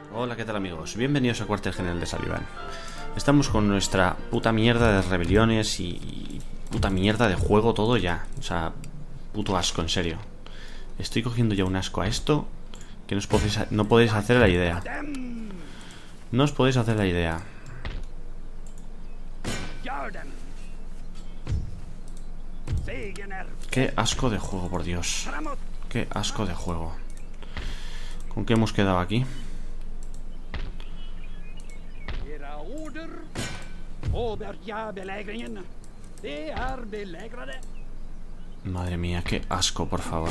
Hola, ¿qué tal amigos? Bienvenidos a Cuartel General de Saliban. Estamos con nuestra puta mierda de rebeliones y puta mierda de juego todo ya. O sea, puto asco, en serio. Estoy cogiendo ya un asco a esto que no podéis hacer la idea. No os podéis hacer la idea. Qué asco de juego, por Dios. Qué asco de juego. ¿Con qué hemos quedado aquí? Madre mía, qué asco, por favor.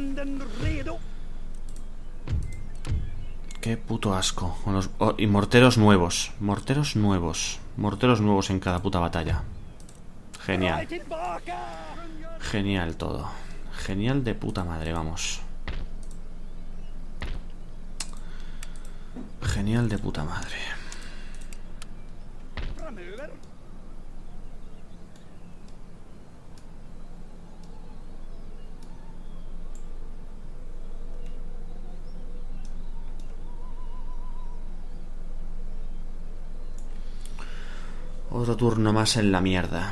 Qué puto asco. Y morteros nuevos. Morteros nuevos. Morteros nuevos en cada puta batalla. Genial. Genial todo. Genial de puta madre, vamos. Genial de puta madre. Otro turno más en la mierda.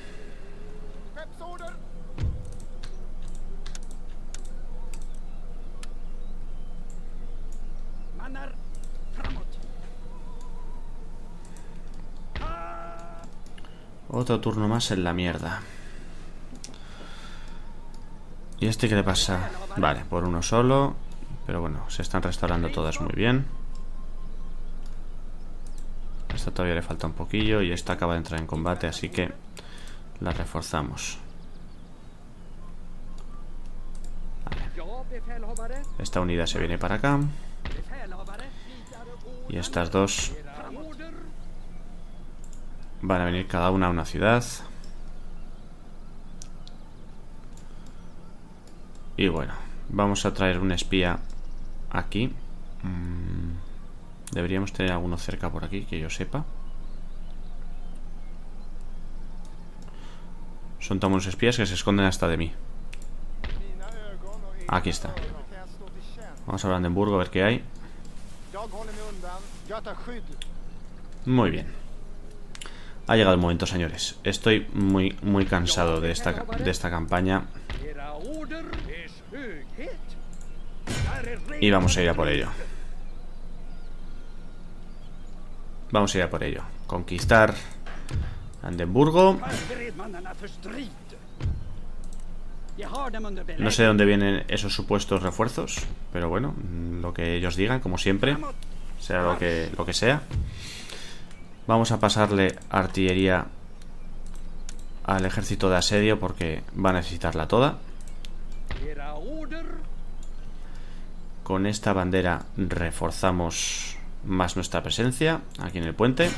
Otro turno más en la mierda. ¿Y este qué le pasa? Vale, por uno solo. Pero bueno, se están restaurando todas muy bien. A esta todavía le falta un poquillo. Y esta acaba de entrar en combate, así que la reforzamos. Vale. Esta unidad se viene para acá. Y estas dos van a venir cada una a una ciudad. Y bueno, vamos a traer un espía aquí. Deberíamos tener alguno cerca por aquí, que yo sepa. Son tan buenos espías que se esconden hasta de mí. Aquí está. Vamos a Brandenburgo a ver qué hay. Muy bien. Ha llegado el momento, señores. Estoy muy cansado de esta campaña. Y vamos a ir a por ello. Vamos a ir a por ello. Conquistar Brandenburgo. No sé de dónde vienen esos supuestos refuerzos, pero bueno, lo que ellos digan, como siempre, sea lo que sea. Vamos a pasarle artillería al ejército de asedio porque va a necesitarla toda. Con esta bandera reforzamos más nuestra presencia aquí en el puente.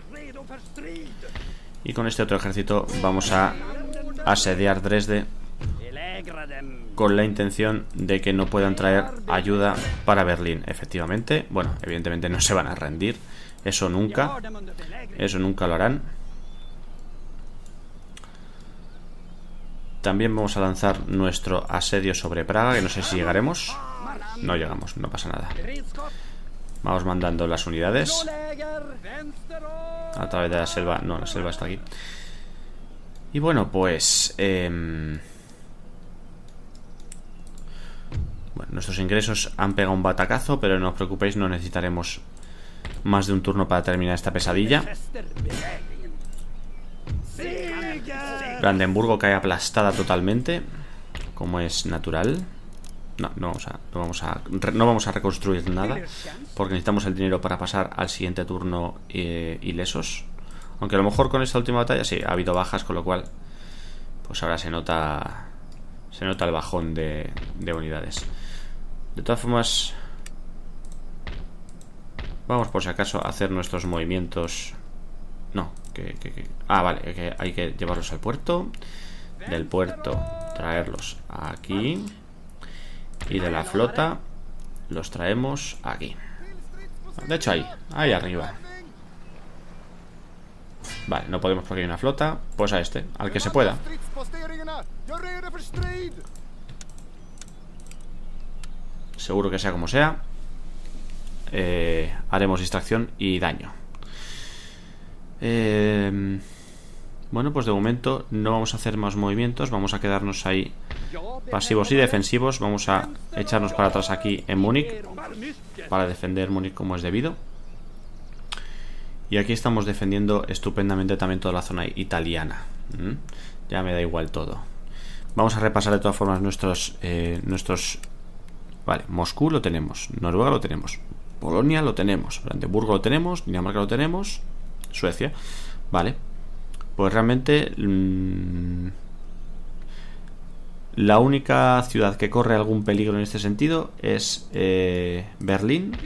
Y con este otro ejército vamos a asediar Dresde con la intención de que no puedan traer ayuda para Berlín. Efectivamente, bueno, evidentemente no se van a rendir. Eso nunca lo harán. También vamos a lanzar nuestro asedio sobre Praga, que no sé si llegaremos. No llegamos, no pasa nada. Vamos mandando las unidades a través de la selva. No, la selva está aquí. Y bueno, pues bueno, nuestros ingresos han pegado un batacazo, pero no os preocupéis, no necesitaremos más de un turno para terminar esta pesadilla. Brandenburgo cae aplastada totalmente, como es natural. No vamos a reconstruir nada, porque necesitamos el dinero para pasar al siguiente turno ilesos. Aunque a lo mejor con esta última batalla sí, ha habido bajas, con lo cual pues ahora se nota el bajón de unidades. De todas formas, vamos por si acaso a hacer nuestros movimientos. No, vale, que hay que llevarlos al puerto. Del puerto traerlos aquí. Y de la flota los traemos aquí. De hecho ahí arriba. Vale, no podemos porque hay una flota. Pues a este, al que se pueda. Seguro que sea como sea. haremos distracción y daño. Bueno, pues de momento no vamos a hacer más movimientos. Vamos a quedarnos ahí pasivos y defensivos. Vamos a echarnos para atrás aquí en Múnich para defender Múnich como es debido. Y aquí estamos defendiendo estupendamente también toda la zona italiana. Ya me da igual todo. Vamos a repasar de todas formas nuestros... Vale, Moscú lo tenemos, Noruega lo tenemos, Polonia lo tenemos, Brandeburgo lo tenemos, Dinamarca lo tenemos, Suecia. Vale, pues realmente la única ciudad que corre algún peligro en este sentido es Berlín.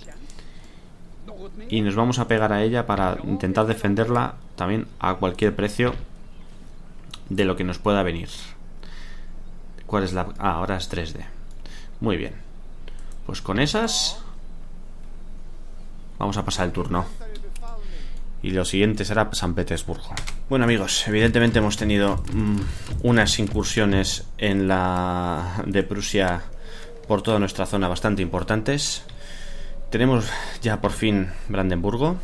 Y nos vamos a pegar a ella para intentar defenderla también a cualquier precio de lo que nos pueda venir. ¿Cuál es la...? Ah, ahora es 3D. Muy bien. Pues con esas vamos a pasar el turno. Y lo siguiente será San Petersburgo. Bueno, amigos, evidentemente hemos tenido unas incursiones en la de Prusia por toda nuestra zona bastante importantes. Tenemos ya por fin Brandenburgo.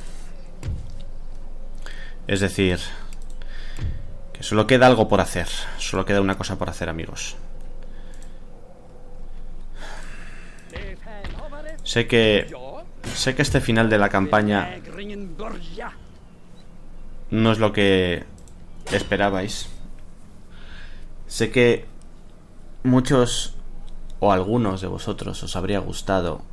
Es decir, que solo queda algo por hacer. Solo queda una cosa por hacer, amigos. Sé que este final de la campaña no es lo que esperabais. Sé que muchos o algunos de vosotros os habría gustado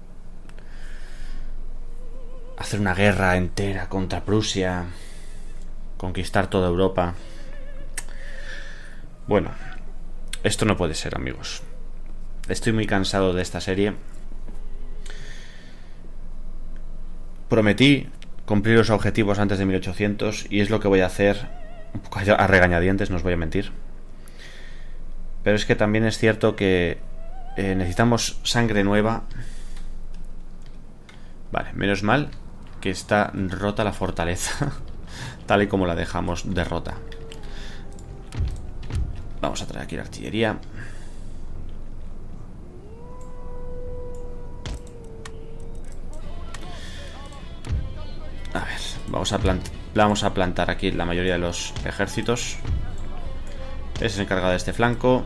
hacer una guerra entera contra Prusia, conquistar toda Europa. Bueno, esto no puede ser, amigos. Estoy muy cansado de esta serie. Prometí cumplir los objetivos antes de 1800 y es lo que voy a hacer, un poco a regañadientes, no os voy a mentir. Pero es que también es cierto que necesitamos sangre nueva. Vale, menos mal que está rota la fortaleza tal y como la dejamos derrota. Vamos a traer aquí la artillería. A ver, vamos a plantar aquí la mayoría de los ejércitos. Ese se encarga de este flanco.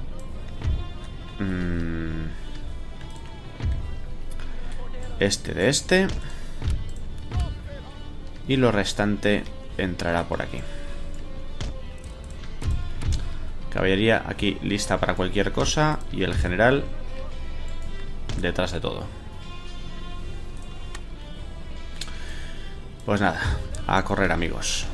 Este de este. Y lo restante entrará por aquí. Caballería aquí lista para cualquier cosa. Y el general detrás de todo. Pues nada, a correr, amigos.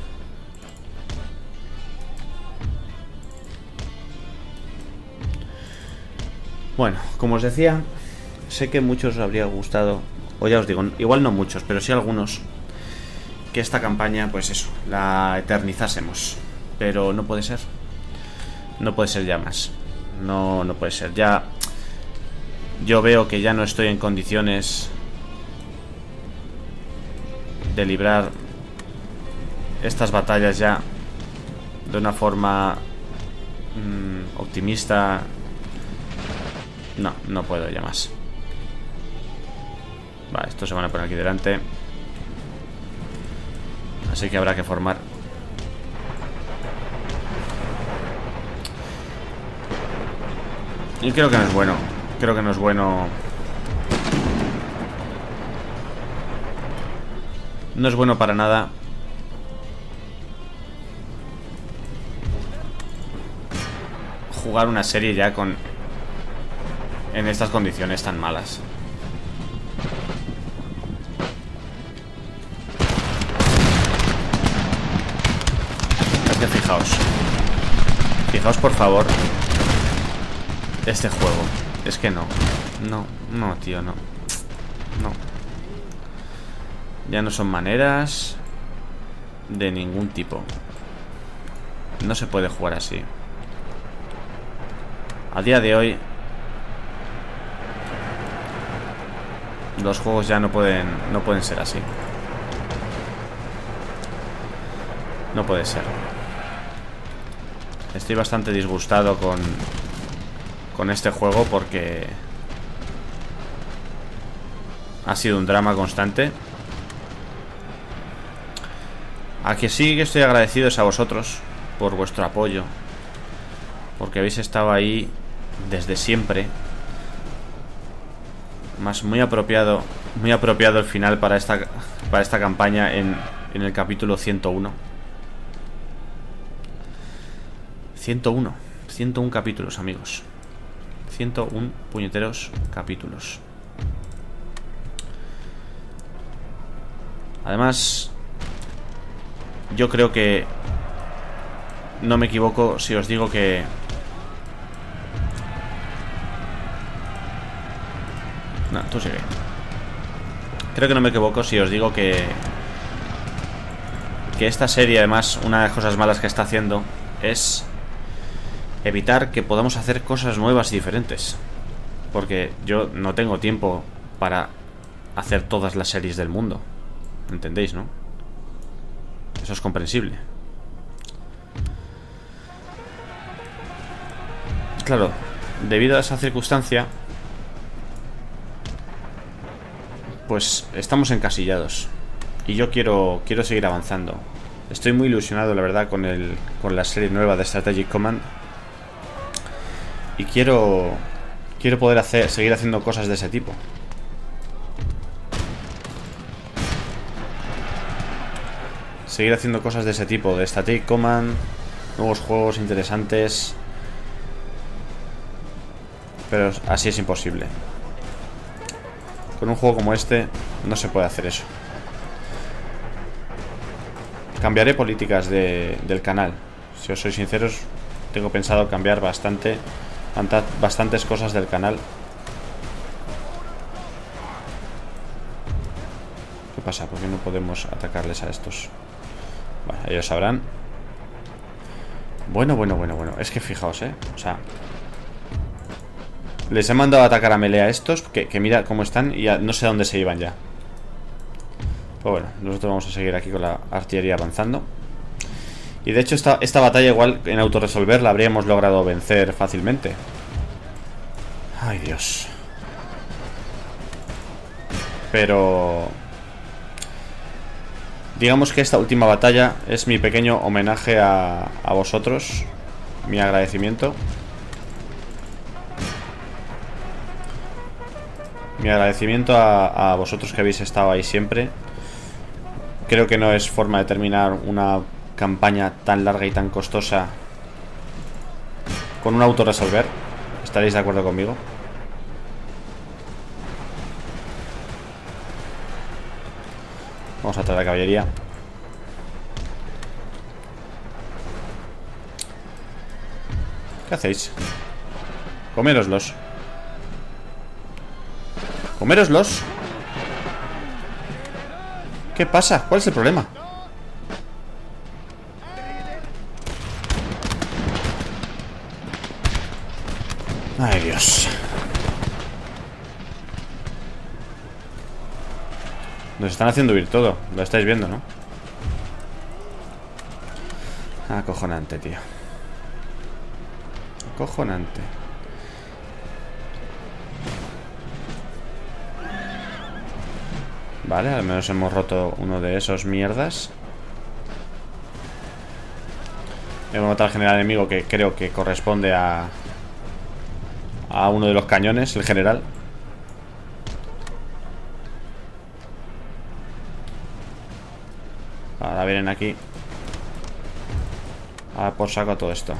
Bueno, como os decía, sé que muchos os habría gustado, o ya os digo, igual no muchos, pero sí algunos, que esta campaña, pues eso, la eternizásemos. Pero no puede ser. No puede ser ya más. No puede ser. Ya yo veo que ya no estoy en condiciones de librar estas batallas ya de una forma optimista. No puedo ya más. Vale, estos se van a poner aquí delante. Así que habrá que formar. Y creo que no es bueno. Creo que no es bueno. No es bueno para nada jugar una serie ya con en estas condiciones tan malas. Es que fijaos por favor este juego. Es que no, tío, no. Ya no son maneras de ningún tipo. No se puede jugar así. A día de hoy los juegos ya no pueden ser así. No puede ser. Estoy bastante disgustado con este juego porque Ha sido un drama constante. A que sí que estoy agradecido es a vosotros por vuestro apoyo, porque habéis estado ahí desde siempre. Más muy apropiado el final para esta campaña en el capítulo 101. 101 capítulos, amigos. 101 puñeteros capítulos. Además, yo creo que no me equivoco si os digo que no, tú sigue. Creo que no me equivoco si os digo que esta serie, además, una de las cosas malas que está haciendo es evitar que podamos hacer cosas nuevas y diferentes. Porque yo no tengo tiempo para hacer todas las series del mundo. ¿Entendéis, no? Eso es comprensible. Claro, debido a esa circunstancia, pues estamos encasillados. Y yo quiero seguir avanzando. Estoy muy ilusionado, la verdad, con la serie nueva de Strategic Command. Y quiero poder seguir haciendo cosas de ese tipo. Seguir haciendo cosas de ese tipo, de Strategic Command, nuevos juegos interesantes. Pero así es imposible. Con un juego como este no se puede hacer eso. Cambiaré políticas del canal. Si os soy sinceros, tengo pensado cambiar bastantes cosas del canal. ¿Qué pasa? ¿Por qué no podemos atacarles a estos? Bueno, ellos sabrán. Bueno. Es que fijaos, o sea, les he mandado a atacar a melee a estos, que mira cómo están y no sé a dónde se iban ya. Pues bueno, nosotros vamos a seguir aquí con la artillería avanzando. Y de hecho esta batalla igual en autorresolver la habríamos logrado vencer fácilmente. Ay, Dios. Pero digamos que esta última batalla es mi pequeño homenaje a vosotros. Mi agradecimiento. Mi agradecimiento a vosotros que habéis estado ahí siempre. Creo que no es forma de terminar una campaña tan larga y tan costosa con un autorresolver. ¿Estaréis de acuerdo conmigo? Vamos a traer la caballería. ¿Qué hacéis? Coméroslos. Coméroslos. ¿Qué pasa? ¿Cuál es el problema? Ay, Dios. Nos están haciendo huir todo. Lo estáis viendo, ¿no? Acojonante, tío. Acojonante. Vale, al menos hemos roto uno de esos mierdas. Hemos matado al general enemigo, que creo que corresponde a uno de los cañones, el general. Ahora vienen aquí a por saco a todo esto.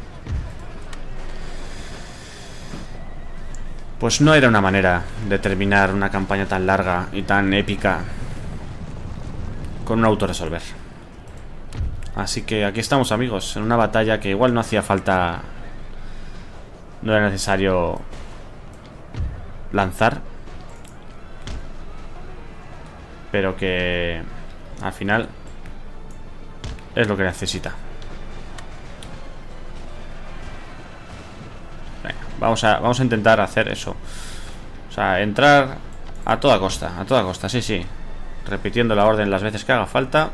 Pues no era una manera de terminar una campaña tan larga y tan épica con un autorresolver. Así que aquí estamos, amigos, en una batalla que igual no hacía falta, no era necesario lanzar, pero que al final es lo que necesita. Venga, vamos a intentar hacer eso. O sea, entrar a toda costa, sí. Repitiendo la orden las veces que haga falta.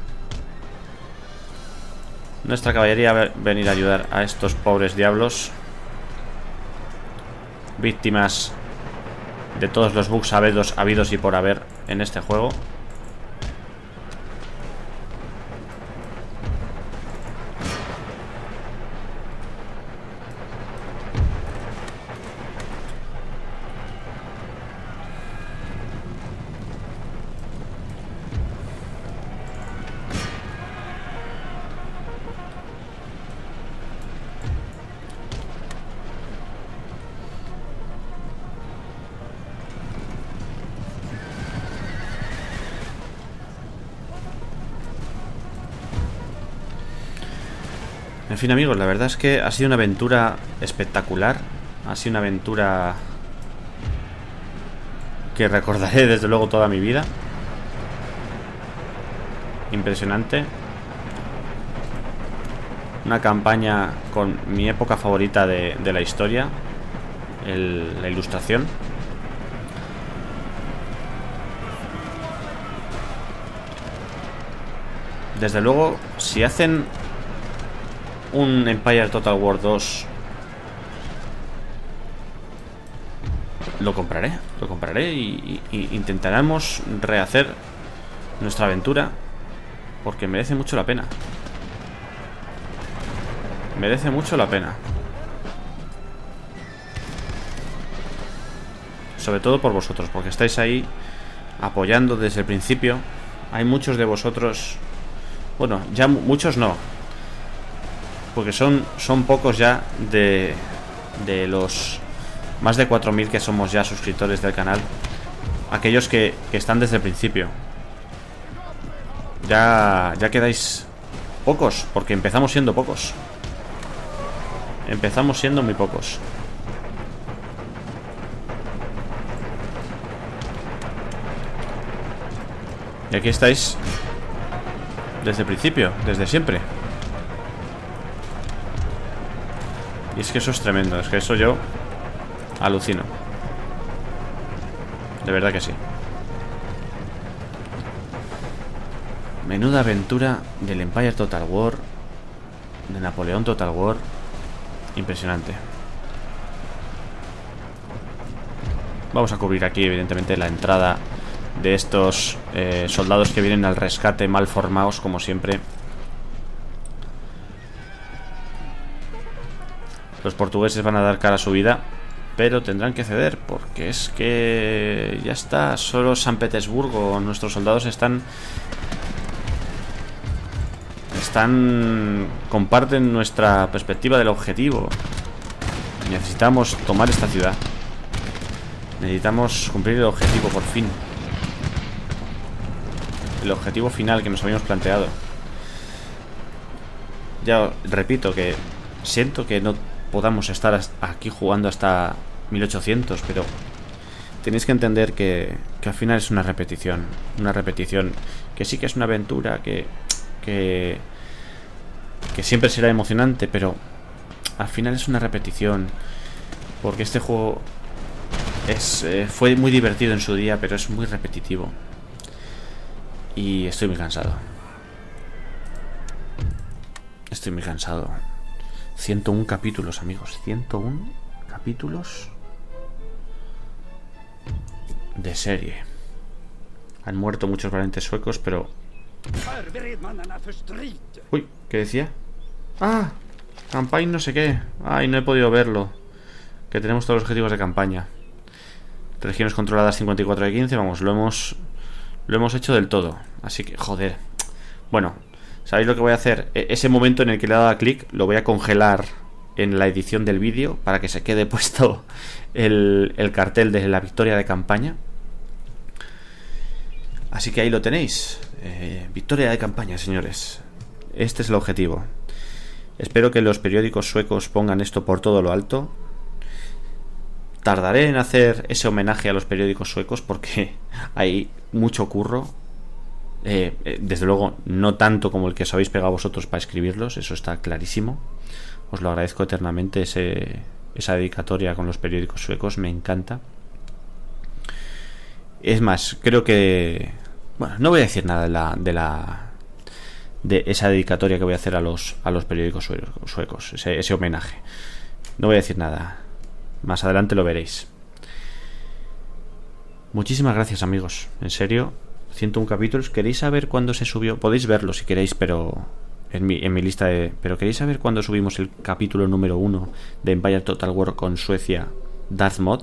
Nuestra caballería va a venir a ayudar a estos pobres diablos, víctimas de todos los bugs habidos y por haber en este juego. En fin, amigos, la verdad es que ha sido una aventura espectacular. Ha sido una aventura que recordaré desde luego toda mi vida. Impresionante. Una campaña con mi época favorita de la historia, la ilustración. Desde luego, si hacen un Empire Total War 2, lo compraré y intentaremos rehacer nuestra aventura, porque merece mucho la pena. Merece mucho la pena. Sobre todo por vosotros, porque estáis ahí apoyando desde el principio. Hay muchos de vosotros, bueno, ya muchos no, porque son pocos ya de los más de 4000 que somos ya suscriptores del canal. Aquellos que están desde el principio. Ya quedáis pocos, porque empezamos siendo pocos. Empezamos siendo muy pocos. Y aquí estáis desde el principio, desde siempre. Y es que eso es tremendo, es que eso yo alucino. De verdad que sí. Menuda aventura del Empire Total War, de Napoleón Total War. Impresionante. Vamos a cubrir aquí evidentemente la entrada de estos soldados que vienen al rescate, mal formados como siempre. Los portugueses van a dar cara a su vida, pero tendrán que ceder, porque es que ya está, solo San Petersburgo. Nuestros soldados comparten nuestra perspectiva del objetivo. Necesitamos tomar esta ciudad. Necesitamos cumplir el objetivo por fin. El objetivo final que nos habíamos planteado. Ya repito que siento que no podamos estar aquí jugando hasta 1800, pero tenéis que entender que al final es una repetición. Una repetición que sí que es una aventura que siempre será emocionante, pero al final es una repetición, porque este juego fue muy divertido en su día, pero es muy repetitivo y estoy muy cansado. Estoy muy cansado. 101 capítulos, amigos. 101 capítulos de serie. Han muerto muchos valientes suecos, pero... Uy, ¿qué decía? Ah, campaña no sé qué. Ay, no he podido verlo. Que tenemos todos los objetivos de campaña. Regiones controladas 54 de 15. Vamos, lo hemos hecho del todo. Así que, joder. Bueno, ¿sabéis lo que voy a hacer? Ese momento en el que le he dado a clic lo voy a congelar en la edición del vídeo para que se quede puesto el cartel de la victoria de campaña. Así que ahí lo tenéis. Victoria de campaña, señores. Este es el objetivo. Espero que los periódicos suecos pongan esto por todo lo alto. Tardaré en hacer ese homenaje a los periódicos suecos porque hay mucho curro. Desde luego no tanto como el que os habéis pegado vosotros para escribirlos, eso está clarísimo. Os lo agradezco eternamente, esa dedicatoria con los periódicos suecos, me encanta. Es más, creo que... Bueno, no voy a decir nada de esa dedicatoria que voy a hacer a los periódicos suecos, ese homenaje. No voy a decir nada. Más adelante lo veréis. Muchísimas gracias, amigos. En serio, 101 capítulos. ¿Queréis saber cuándo se subió? Podéis verlo si queréis, pero en mi lista de... Pero ¿queréis saber cuándo subimos el capítulo número 1 de Empire Total War con Suecia, Darth Mod?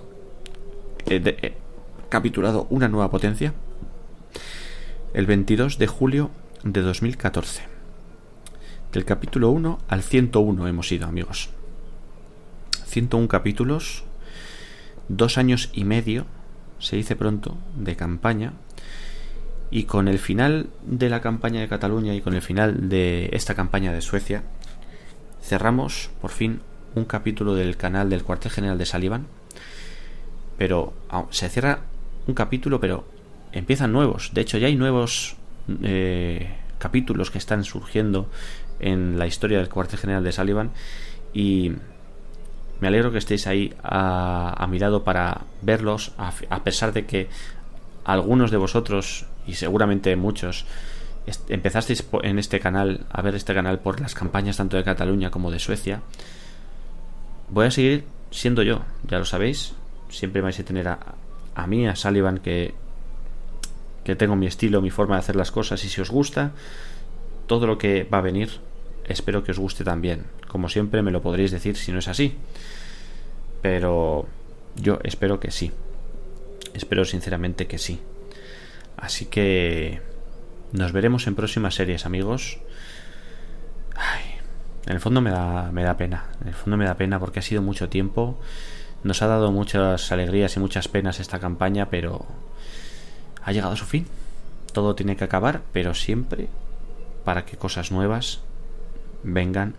Capturado una nueva potencia. El 22 de julio de 2014. Del capítulo 1 al 101 hemos ido, amigos. 101 capítulos, 2 años y medio, se dice pronto, de campaña. Y con el final de la campaña de Cataluña y con el final de esta campaña de Suecia, cerramos por fin un capítulo del canal del cuartel general de Sullivan. Pero se cierra un capítulo, pero empiezan nuevos. De hecho, ya hay nuevos capítulos que están surgiendo en la historia del cuartel general de Sullivan. Y me alegro que estéis ahí a mi lado para verlos, a pesar de que algunos de vosotros, y seguramente muchos, empezasteis en este canal a ver este canal por las campañas tanto de Cataluña como de Suecia. Voy a seguir siendo yo, ya lo sabéis. Siempre vais a tener a mí, a Sullivan, que tengo mi estilo, mi forma de hacer las cosas. Y si os gusta todo lo que va a venir, espero que os guste también. Como siempre me lo podréis decir si no es así, pero yo espero que sí. Espero sinceramente que sí. Así que nos veremos en próximas series, amigos. Ay, en el fondo me da pena. En el fondo me da pena porque ha sido mucho tiempo. Nos ha dado muchas alegrías y muchas penas esta campaña, pero ha llegado a su fin. Todo tiene que acabar, pero siempre para que cosas nuevas vengan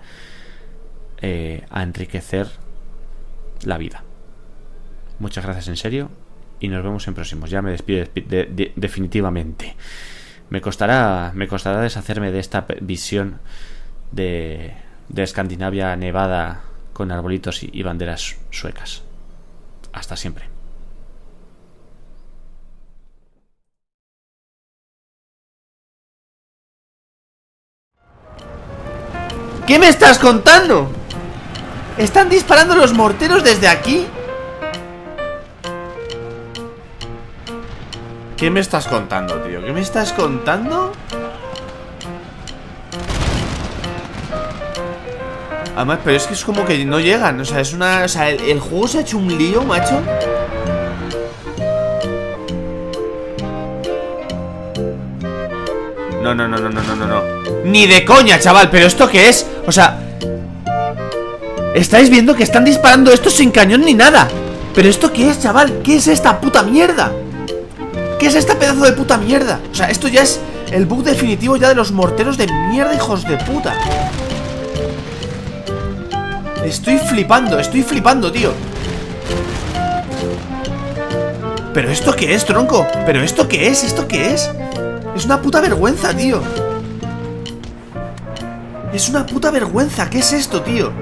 a enriquecer la vida. Muchas gracias en serio y nos vemos en próximos. Ya me despido definitivamente. Me costará deshacerme de esta visión de Escandinavia nevada con arbolitos y banderas suecas. Hasta siempre. ¿Qué me estás contando? ¿Están disparando los morteros desde aquí? ¿Qué me estás contando, tío? ¿Qué me estás contando? Además, pero es que es como que no llegan. O sea, es una... O sea, el juego se ha hecho un lío, macho. No. Ni de coña, chaval. ¿Pero esto qué es? O sea... Estáis viendo que están disparando esto sin cañón ni nada. ¿Pero esto qué es, chaval? ¿Qué es esta puta mierda? ¿Qué es esta pedazo de puta mierda? O sea, esto ya es el bug definitivo ya de los morteros de mierda, hijos de puta. Estoy flipando, tío. ¿Pero esto qué es, tronco? ¿Pero esto qué es? ¿Esto qué es? Es una puta vergüenza, tío. Es una puta vergüenza. ¿Qué es esto, tío?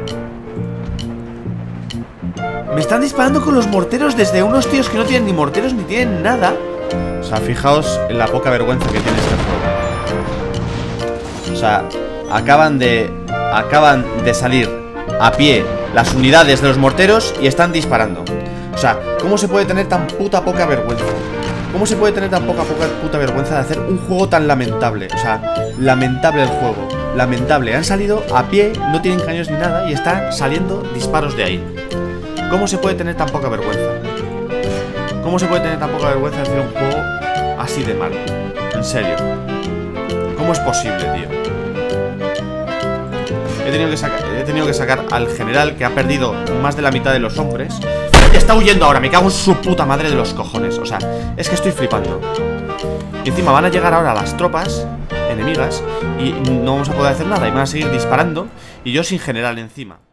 Me están disparando con los morteros desde unos tíos que no tienen ni morteros ni tienen nada. O sea, fijaos en la poca vergüenza que tiene este juego. O sea, acaban de salir a pie las unidades de los morteros y están disparando. O sea, ¿cómo se puede tener tan puta poca vergüenza? ¿Cómo se puede tener tan poca puta vergüenza de hacer un juego tan lamentable? O sea, lamentable el juego. Lamentable. Han salido a pie, no tienen cañones ni nada y están saliendo disparos de ahí. ¿Cómo se puede tener tan poca vergüenza? ¿Cómo se puede tener tan poca vergüenza de hacer un juego así de malo? En serio. ¿Cómo es posible, tío? He tenido que sacar al general, que ha perdido más de la mitad de los hombres. Y está huyendo ahora, me cago en su puta madre de los cojones. O sea, es que estoy flipando. Y encima van a llegar ahora las tropas enemigas y no vamos a poder hacer nada y van a seguir disparando y yo sin general encima.